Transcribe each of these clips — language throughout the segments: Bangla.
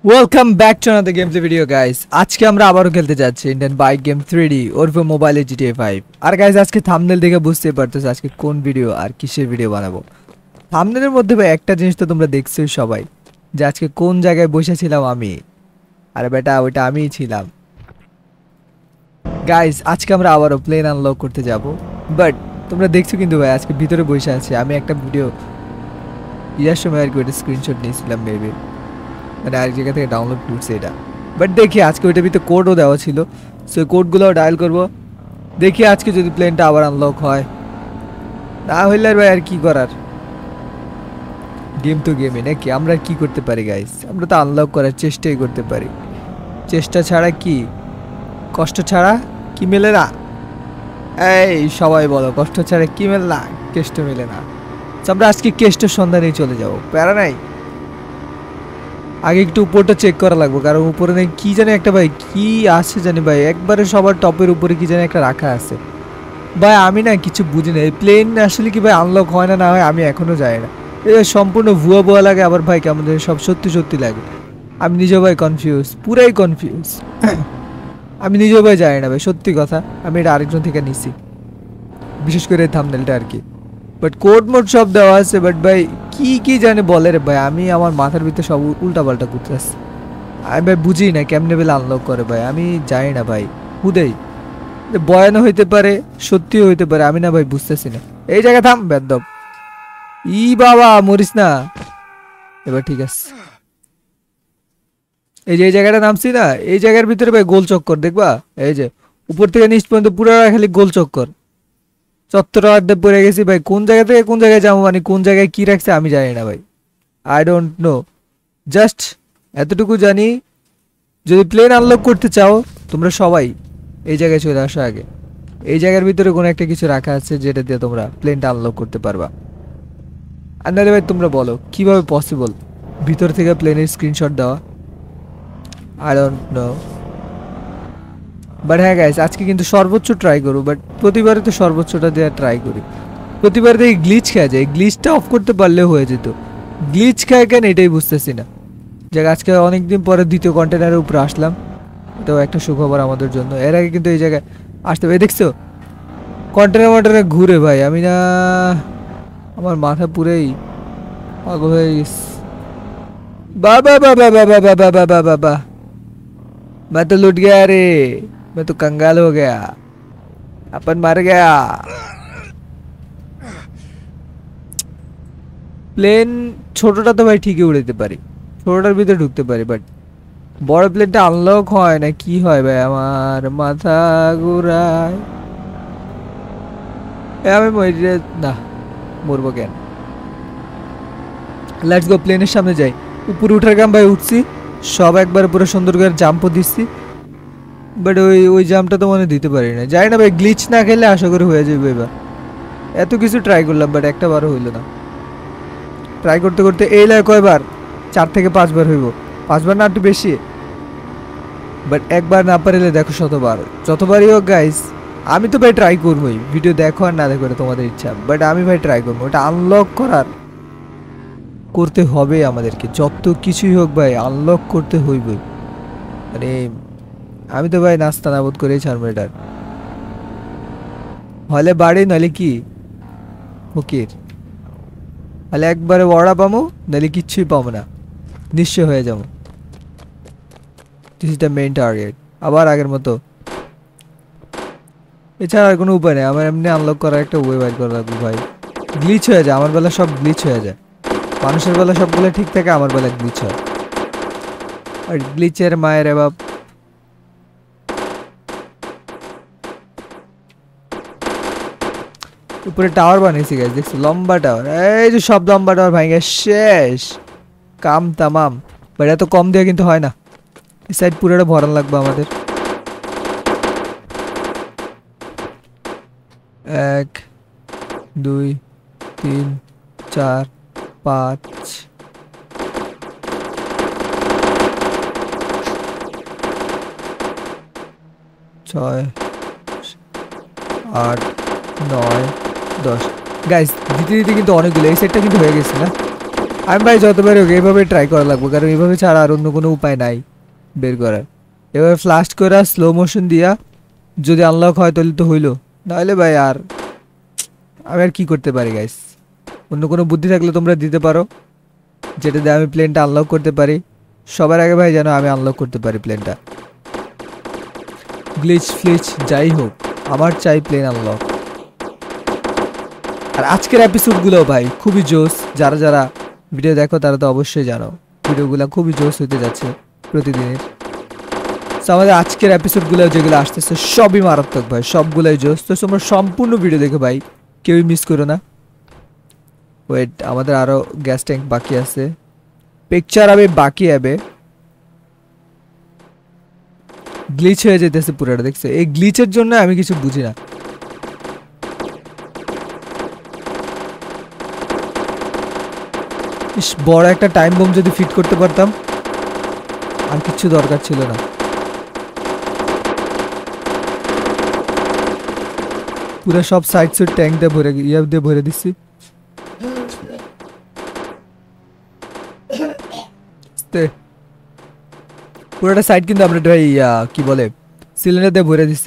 Welcome back to another gameplay video guys. আজকে আমরা আবারও খেলতে যাচ্ছি ইন্ডিয়ান বাইক গেম 3D ওরফে মোবাইলে GTA 5। আর গাইস আজকে থাম্বনেল দেখে বুঝতেই পারতেছ আজকে কোন ভিডিও আর কিসের ভিডিও বানাবো। থাম্বনেলের মধ্যে ভাই একটা জিনিস তো তোমরা দেখছোই সবাই, যে আজকে কোন জায়গায় বসেছিলাম আমি। আরে বেটা ওইটা আমিই ছিলাম। গাইস আজকে আমরা আবারও প্লেন আনলক করতে যাব, বাট তোমরা দেখছো কিন্তু ভাই আজকে ভিতরে বসে আছি। আমি একটা ভিডিও ইয়ার সময় আর কি ওইটা স্ক্রিনশট নিয়েছিলাম মেবি, মানে আরেক জায়গা থেকে ডাউনলোড করছে এটা। বাট দেখি আজকে ওইটার ভিতরে কোডও দেওয়া ছিল, সো কোডগুলোও ডায়াল করব। দেখি আজকে যদি প্লেনটা আবার আনলক হয়, না হইলে আর ভাই আর কি করার, গেম তো গেমই নাকি। আমরা কি করতে পারি গাইস, আমরা তো আনলক করার চেষ্টাই করতে পারি। চেষ্টা ছাড়া কি, কষ্ট ছাড়া কি মেলে না। এই সবাই বলো কষ্ট ছাড়া কি মেলে না, কেষ্ট মেলে না। আমরা আজকে কেষ্টের সন্ধানেই চলে যাবো, প্যারা নাই। আগে একটু উপরটা চেক করা লাগবে, কারণ উপরে নাকি কি জানি একটা ভাই কি আছে জানি ভাই, একবারে সবার টপের উপরে কি জানি একটা রাখা আছে ভাই। আমি না কিছু বুঝি না, এই প্লেন আসলে কি ভাই আনলক হয় না হয় আমি এখনো জানি না। এই সম্পূর্ণ ভুয়া ভুয়া লাগে, আবার ভাই কেমন সব সত্যি সত্যি লাগে। আমি নিজেও ভাই কনফিউজ, পুরাই কনফিউজ। আমি নিজেও ভাই জানি না ভাই, সত্যি কথা। আমি এটা আরেকজন থেকে নিছি, বিশেষ করে থাম্বনেলটা আর কি। বাট কোড মোড সব দেওয়া আছে, বাট ভাই কি কি জানে বলে রে ভাই, আমি আমার মাথার ভিতরে সব উল্টা পাল্টা করতেছি। আমি ভাই বুঝি না কেমনে বেলা আনলক করে ভাই, আমি জানি না ভাই। হুদেই বয়ানও হইতে পারে, সত্যিও হইতে পারে, আমি না ভাই বুঝতেছি না। এই জায়গায় থাম বেদব, ই বাবা মরিস না। এবার ঠিক আছে, এই যে এই জায়গাটা নামছি না, এই জায়গার ভিতরে ভাই গোল চক্কর দেখবা। এই যে উপর থেকে নিচ পর্যন্ত পুরো খালি গোল চক্কর, চত্বর আড্ডা পড়ে গেছি ভাই। কোন জায়গা থেকে কোন জায়গায় যাবো, মানে কোন জায়গায় কি রাখছে আমি জানি না ভাই। আই ডোন্ট নো, জাস্ট এতটুকু জানি যদি প্লেন আনলক করতে চাও তোমরা সবাই এই জায়গায় চলে আসো আগে। এই জায়গার ভিতরে কোনো একটা কিছু রাখা আছে যেটা দিয়ে তোমরা প্লেনটা আনলক করতে পারবা। আর নাহলে ভাই তোমরা বলো কিভাবে পসিবল ভিতর থেকে প্লেনের স্ক্রিনশট দেওয়া। আই ডোন্ট নো, বাট হ্যাঁ গাইস আজকে কিন্তু সর্বোচ্চ ট্রাই করবো। বাট প্রতিবারে তো সর্বোচ্চটা দেওয়া ট্রাই করি, প্রতিবার দেখি গ্লিচ খেয়ে যায়। গ্লিচটা অফ করতে পারলেও হয়ে যেত, গ্লিচ খায় কেন এটাই বুঝতেছি না। যাক আজকে অনেকদিন পরে দ্বিতীয় কন্টেনারের উপরে আসলাম, এটাও একটা সুখবর আমাদের জন্য। এর আগে কিন্তু এই জায়গায় আসতে হবে, দেখছো কন্টেনার ঘুরে ভাই। আমি না, আমার মাথা পুরেই পাগল হয়ে গেছে। বাবা বাবা বাবা বাবা বাবা বাবা, मैं तो लुट गया रे, मैं तो कंगाल हो गया, अपन मर गया। প্লেন ছোটটা তো ভাই ঠিকই উড়াতে পারি, ছোটটার ভিতরে ঢুকতে পারি, বাট বড় প্লেনটা আনলক হয় না কি হয় ভাই, আমার মাথা ঘুরায়। আমি মরে না, মরবো কেন। লেটস গো, প্লেনের সামনে যাই। উপরে উঠার গাম ভাই উঠছি সব, একবার পুরো সুন্দর করে জাম্পও দিচ্ছি, বাট ওই ওই জাম্পটা তো মনে দিতে পারি না। যাই না ভাই, গ্লিচ না খেলে আশা করে হয়ে যাবে এবার। এত কিছু ট্রাই করলাম বাট একটা বারও হইল না। ট্রাই করতে করতে এই লাগে কয়বার, 4 থেকে 5 বার হইব, 5 বার না একটু বেশি। বাট একবার না পারলে দেখো শতবার, যতবারই হোক গাইস আমি তো ভাই ট্রাই করবোই। ভিডিও দেখো আর না দেখো তোমাদের ইচ্ছা, বাট আমি ভাই ট্রাই করবো। ওটা আনলক করার করতে হবে আমাদেরকে, যত কিছুই হোক ভাই আনলক করতে হইবই। মানে আমি তো ভাই নাস্তা নাবুদ করেই ছাড়বো এটার, হলে বাড়ি নইলে কি ফকির, তাহলে একবারে বড়া পাবো নাহলে কিচ্ছুই পাবো না, নিশ্চয় হয়ে যাবো। This is the main target. আবার আগের মতো, এছাড়া আর কোনো উপায় নেই। আমার এমনি আনলক করার একটা ওয়ে বাইর করা লাগবে ভাই। গ্লিচ হয়ে যায় আমার বেলা, সব গ্লিচ হয়ে যায়। মানুষের বেলা সবগুলো ঠিক থাকে, আমার বেলা গ্লিচ হয়। আর গ্লিচের মায়ের বাপ। উপরে টাওয়ার বানিয়েছি গাইস, দেখছো লম্বা টাওয়ার। এই যে সব লম্বা টাওয়ার ভাঙে শেষ, কাম তামাম। বাট এত কম দিয়ে কিন্তু হয় না, এই সাইড পুরোটা ভরান লাগবে আমাদের। 1 2 3 4 5 6 8 9 10 গাইস দিতে দিতে কিন্তু অনেকগুলো, এই সেটটা কিন্তু হয়ে গেছে না। আমি ভাই যতবার হোক এইভাবে ট্রাই করা লাগবে, কারণ এইভাবে ছাড়া আর অন্য কোনো উপায় নাই বের করার। এবার ফ্লাশ করা স্লো মোশন দিয়া যদি আনলক হয় তাহলে তো হইলো, নাহলে ভাই আর আমি আর কি করতে পারি গাইস। অন্য কোনো বুদ্ধি থাকলে তোমরা দিতে পারো, যেটা দিয়ে আমি প্লেনটা আনলক করতে পারি। সবার আগে ভাই যেন আমি আনলক করতে পারি প্লেনটা। গ্লিচ ফ্লিচ যাই হোক, আমার চাই প্লেন আনলক। আর আজকের এপিসোডগুলো ভাই খুবই জোস, যারা যারা ভিডিও দেখো তারা তো অবশ্যই জানো ভিডিওগুলো খুবই জোস হতে যাচ্ছে প্রতিদিনের। তো আমাদের আজকের এপিসোডগুলো যেগুলো আসতেছে সবই মারাত্মক ভাই, সবগুলোই জোস। তো তোমরা সম্পূর্ণ ভিডিও দেখো ভাই, কেউই মিস করো না। ওয়েট, আমাদের আরো গ্যাস ট্যাঙ্ক বাকি আছে, পিকচার আমি বাকি হবে। গ্লিচ হয়ে যেতেছে পুরোটা, দেখছো? এই গ্লিচের জন্য আমি কিছু বুঝি না। ইস, বড় একটা টাইম বোম যদি ফিট করতে পারতাম, আর কিছু দরকার ছিল না। পুরো সব সাইড সুইড ট্যাঙ্ক দিয়ে ভরে দিয়ে ভরে দিচ্ছি। পুরোটা সাইড কিন্তু আমরা কি বলে সিলিন্ডার দিয়ে ভরে দিচ্ছি।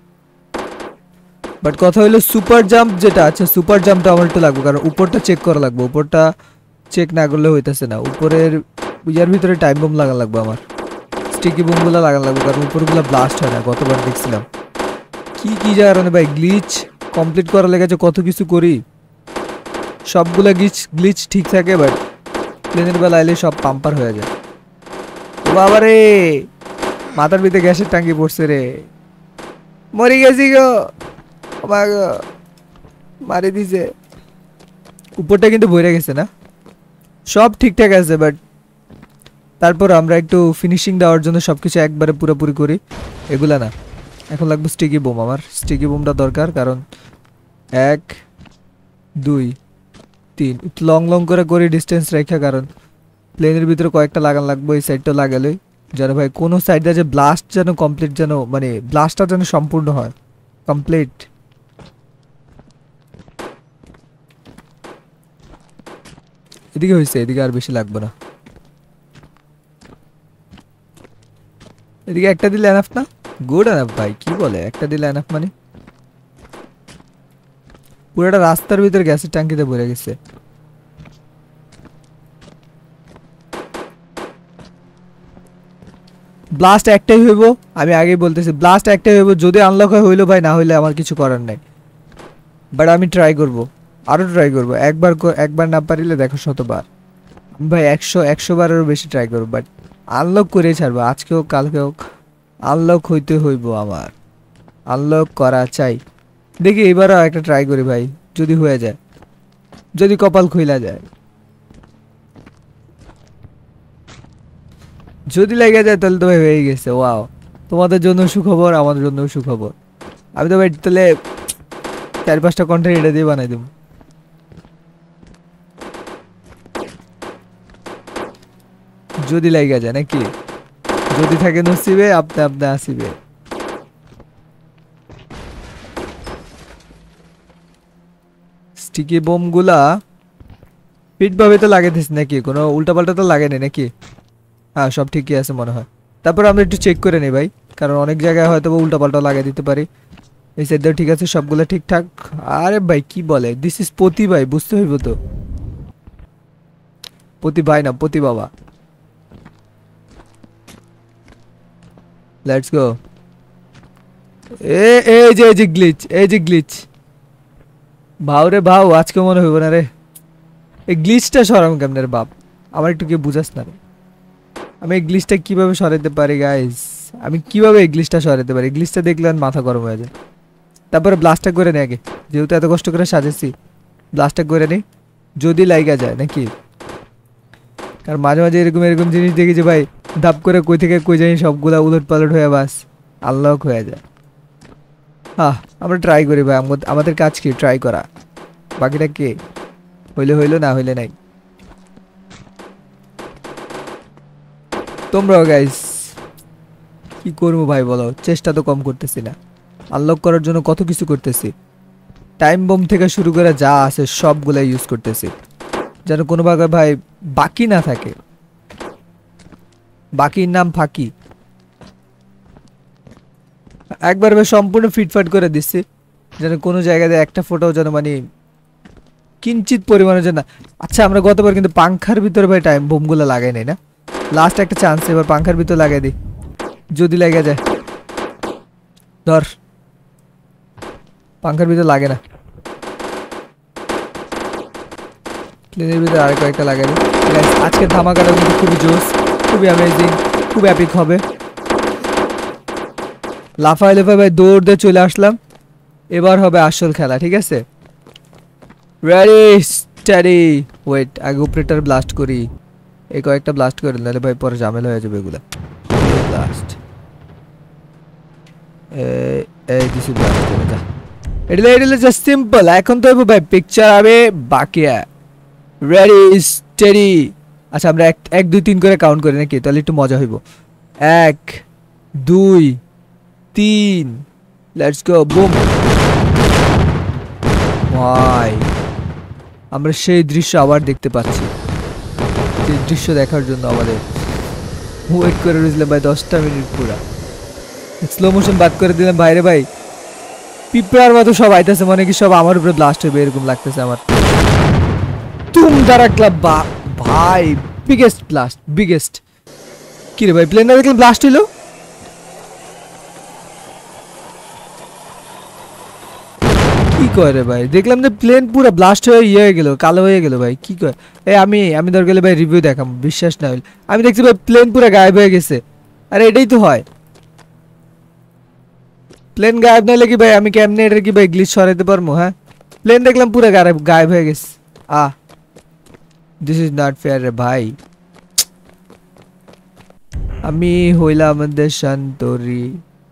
বাট কথা হলো সুপার জাম্প যেটা আছে, সুপার জাম্পটা আমার একটু লাগবে, কারণ উপরটা চেক করা লাগবে। উপরটা চেক না করলে হইতেছে না। উপরের ইয়ার ভিতরে টাইম বোম লাগা লাগবে আমার, স্টিকি বোমগুলো লাগা লাগবে, কারণ উপরগুলো ব্লাস্ট হয় না। গতবার দেখছিলাম কি কি জায়গার ভাই গ্লিচ কমপ্লিট করা লেগেছে, কত কিছু করি, সবগুলা গ্লিচ ঠিক থাকে, বাট প্লেনের বেলা এলে সব পাম্পার হয়ে যায়। বাবা রে, মাথার ভিতরে গ্যাসের টাঙ্কি পড়ছে রে, মরে গেছি গো, মারি দিছে। উপরটা কিন্তু ভরে গেছে না, সব ঠিকঠাক আছে, বাট তারপর আমরা একটু ফিনিশিং দেওয়ার জন্য সবকিছু একবারে পুরোপুরি করি, এগুলা না। এখন লাগবে স্টিকি বোম, আমার স্টিকি বোমটা দরকার, কারণ 1 2 3 লং লং করে করি ডিস্টেন্স রেখা, কারণ প্লেনের ভিতরে কয়েকটা লাগান লাগবে। এই সাইডটা লাগালে যেন ভাই কোনো সাইডে যে ব্লাস্ট যেন কমপ্লিট, যেন মানে ব্লাস্টটা যেন সম্পূর্ণ হয়, কমপ্লিট। এদিকে হয়েছে, এদিকে আর বেশি লাগবে না। এদিকে একটা দিলে এনাফ না? গুড এনাফ ভাই, কি বলে একটা দিলে এনাফ মানে? পুরোটা রাস্তার ভিতরে গ্যাসের ট্যাঙ্কিতে ভরে গেছে। ব্লাস্ট একটাই হইব, আমি আগেই বলতেছি ব্লাস্ট একটাই হইব। যদি আনলক হয় হইলো ভাই, না হইলে আমার কিছু করার নাই। বাট আমি ট্রাই করব, আরো ট্রাই করব। একবার না পারিলে দেখো 100 বার ভাই, 100 বারেরও বেশি ট্রাই করব। বাট আনলক করে ছাড়বো, আজকে হোক কালকে হোক, আনলক হইতে হইব আমার, আনলক করা চাই। দেখি এবারও একটা ট্রাই করি ভাই, যদি হয়ে যায়, যদি কপাল খুইলা যায়, যদি লেগে যায় তাহলে তো ভাই হয়ে গেছে। ওয়াও, তোমাদের জন্য সুখবর, আমাদের জন্য সুখবর। আমি তো ভাই তাহলে 4-5টা কন্টেন্ট এটা দিয়ে বানাই দেবো। যদি লেগে যায় নাকি, যদি থাকে নসিবে, আপনি আপনি আসিবে। স্টিকি বোম গুলা ফিট ভাবে তো লাগাইতেছ নাকি, কোনো উল্টাপাল্টা তো লাগে নাই নাকি? হ্যাঁ, সব ঠিকই আছে মনে হয়। তারপর আমরা একটু চেক করে নিই ভাই, কারণ অনেক জায়গায় হয়তো উল্টাপাল্টা লাগিয়ে দিতে পারি। এই সাইডটাও ঠিক আছে, সবগুলো ঠিকঠাক। আরে ভাই কি বলে, দিস ইজ পতি ভাই, বুঝতে হইব তো। পতি ভাই না, পতি বাবা। Let's go. এই যে গ্লিচ, এই যে গ্লিচ। ভাও রে ভাও, আজকে মনে হইব না রে। এই গ্লিচটা সরাম কেমনে রে বাপ, আমার একটু কি বুঝাস না রে। আমি এই গ্লিচটা কিভাবে সরাইতে পারি গাইস, আমি কিভাবে এই গ্লিচটা সরাইতে পারি? গ্লিচটা দেখলে মাথা গরম হয়ে যায়। তারপরে ব্লাস্টটা করে নি আগে, যেহেতু এত কষ্ট করে সাজেছি, ব্লাস্টটা করে নি, যদি লাইগা যায় নাকি। কারণ মাঝে মাঝে এরকম এরকম জিনিস দেখি যে ভাই ধাপ করে কই থেকে কই জানি সবগুলা উলট পালট হয়ে বাস আনলক হয়ে যায়। হ্যাঁ, আমরা ট্রাই করি ভাই, আমাদের কাজ কি ট্রাই করা, বাকিটা কে হইলে হইলো, না হইলে নাই। তোমরাও গাইস কি করবো ভাই বলো, চেষ্টা তো কম করতেছি না, আনলক করার জন্য কত কিছু করতেছি। টাইম বোম থেকে শুরু করে যা আছে সবগুলাই ইউজ করতেছি। যেন কোনো ভাগে ভাই বাকি না থাকে, বাকির নাম ফাঁকি। একবার ভাই সম্পূর্ণ ফিটফাট করে দিচ্ছি, যেন কোনো জায়গাতে একটা ফোটাও যেন মানে কিঞ্চিত পরিমাণে যেন। আচ্ছা আমরা গতবার কিন্তু পাংখার ভিতরে ভাই টাইম বোমগুলো লাগাই নাই না, লাস্ট একটা চান্স এবার পাংখার ভিতরে লাগাই দিই, যদি লেগে যায়। ধর, পাংখার ভিতরে লাগে না, প্লেনের ভিতরে আর কয়েকটা লাগাই দিই। আজকের ধামাকাটা কিন্তু খুবই জোস, খুবই অ্যামেজিং, খুব অ্যাপিক হবে। লাফায় লাফায় ভাই দৌড় দিয়ে চলে আসলাম, এবার হবে আসল খেলা, ঠিক আছে? Ready study. ওয়েট, আগে উপরেটার ব্লাস্ট করি, এই কয়েকটা ব্লাস্ট করে নাহলে ভাই পরে ঝামেলা হয়ে যাবে এগুলা। ব্লাস্ট, এই দিছি ব্লাস্ট করে যা। এটা জাস্ট সিম্পল। এখন তো ভাই পিকচার হবে বাকি। Ready study. আচ্ছা আমরা 1 2 3 করে কাউন্ট করি নাকি, তাহলে একটু মজা হইব। 1 2 3, লেটস গো, বুম। ভাই আমরা সেই দৃশ্য আবার দেখতে পাচ্ছি, সেই দৃশ্য দেখার জন্য আমাদের ওয়েট করে রয়েছিলাম ভাই 10টা মিনিট পুরা। স্লো মোশন বাদ করে দিলাম ভাইরে ভাই, পিঁপড়ার মতো সব আইতেছে, মনে কি সব আমার উপরে ব্লাস্ট হবে এরকম লাগতেছে আমার। তুম দাঁড়া ক্লাব ভাই, বিগেস্ট ব্লাস্ট, বিগেস্ট। কি রে ভাই, প্লেনটা দেখলাম ব্লাস্ট হইলো। কি কয় রে ভাই, দেখলাম যে প্লেন পুরো ব্লাস্ট হয়ে ইয়ে হয়ে গেল, কালো হয়ে গেল ভাই। কি কয় আমি দরকার গেলে ভাই রিভিউ দেখাম, বিশ্বাস না হইলে। আমি দেখছি ভাই প্লেন পুরো গায়েব হয়ে গেছে। আরে এটাই তো হয়, প্লেন গায়েব না হলে কি ভাই আমি কেমনে এটা কি ভাই গ্লিচ সরাইতে পারবো? হ্যাঁ, প্লেন দেখলাম পুরো গায়েব হয়ে গেছে। দিস ইজ নট ফেয়ার রে ভাই। আমি হইলাম আমাদের শান্তরি।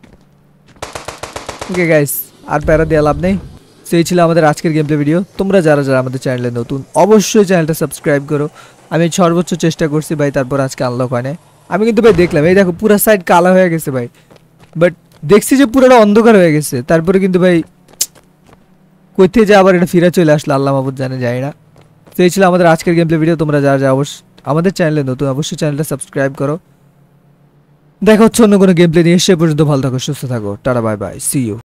ওকে গাইস, আর প্যারা দিয়ে লাভ নেই। সেই ছিল আমাদের আজকের গেম প্লে ভিডিও। তোমরা যারা যারা আমাদের চ্যানেলে নতুন, অবশ্যই চ্যানেলটা সাবস্ক্রাইব করো। আমি সর্বোচ্চ চেষ্টা করছি ভাই, তারপর আজকে আনলক হয় না। আমি কিন্তু ভাই দেখলাম, এই দেখো পুরো সাইড কালো হয়ে গেছে ভাই, বাট দেখছি যে পুরোটা অন্ধকার হয়ে গেছে। তারপরে কিন্তু ভাই কোথা যে আবার এটা ফিরে চলে আসলো আল্লাহ মাহবুব জানে, যায় না। তো এই ছিল আমাদের আজকের গেম প্লে ভিডিও। তোমরা যারা যারা অবশ্যই আমাদের চ্যানেলে নতুন, অবশ্যই চ্যানেলটা সাবস্ক্রাইব করো। দেখা হচ্ছে অন্য কোনো গেম প্লে নিয়ে, সে পর্যন্ত ভালো থাকো, সুস্থ থাকো, টাটা বাই বাই, সি ইউ।